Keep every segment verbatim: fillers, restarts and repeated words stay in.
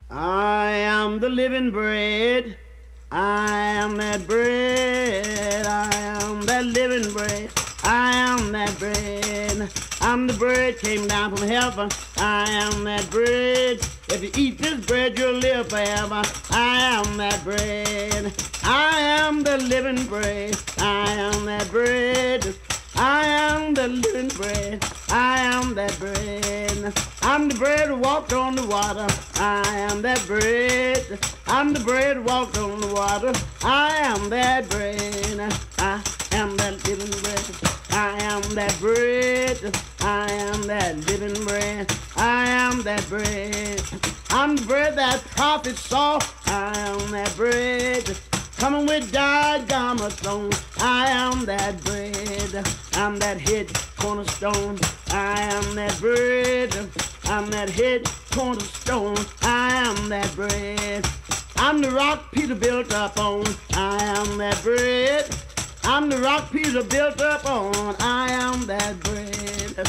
I am the living bread. I am that bread. I am that living bread. I am that bread. I'm the bread came down from heaven. I am that bread. If you eat this bread, you'll live forever. I am that bread. I am the living bread. I am that bread. I am the living bread. I am that bread. I'm the bread who walked on the water. I am that bread. I'm the bread who walked on the water. I am that bread. I am that living bread. I am that bread. I am that living bread. I am that bread. I'm the bread that prophet saw. I am that bread. Coming with diagamma stone. I am that bread. I'm that head cornerstone. I am that bread. I'm that head cornerstone. I am that bread. I'm the rock Peter built up on. I am that bread. I'm the rock Peter built up on. I am that bread.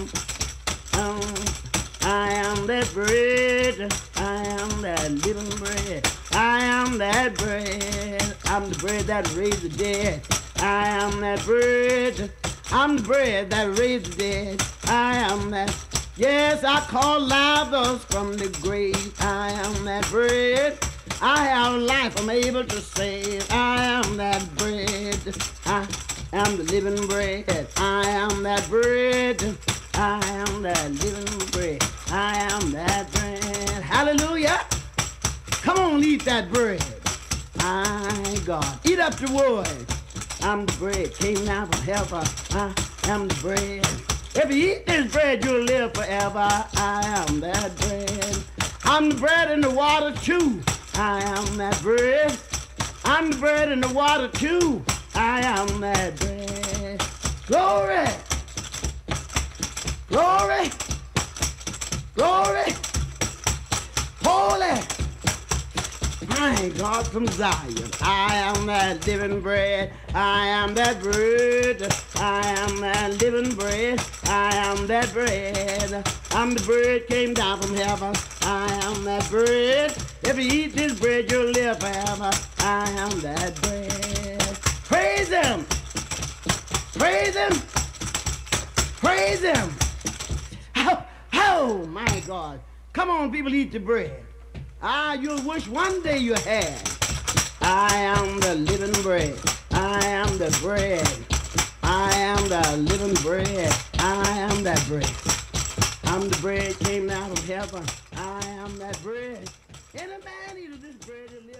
Um, I am that bread. I am that living bread. I am that bread. I'm the bread that raised the dead. I am that bread. I'm the bread that raised the dead. I am that. Yes, I call Lazarus from the grave. I am that bread. I have life I'm able to save. I am that bread. I am the living bread. I am that bread. I am that living bread. I am that bread. Hallelujah. Come on, eat that bread. My God. Eat up the wood. I'm the bread. Came down from heaven. I am the bread. If you eat this bread, you'll live forever. I am that bread. I'm the bread and the water too. I am that bread. I'm the bread and the water too. I am that bread. Glory. Glory. Glory. Holy. My God from Zion. I am that living bread. I am that bread. I am that living bread. I am that bread. I'm the bread came down from heaven. I am that bread. If you eat this bread, you'll live forever. I am that bread. Praise Him. Praise Him. Praise Him. Oh, oh my God. Come on, people, eat the bread. Ah, you'll wish one day you had. I am the living bread. I am the bread. I am the living bread. I am that bread. I'm the bread came down from heaven. I am that bread. Any man eat of this bread, he'll live.